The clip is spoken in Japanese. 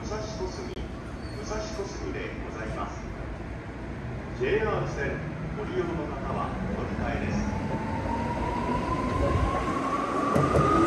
武蔵小杉でございます。 JR 線ご利用の方はお乗り換えです。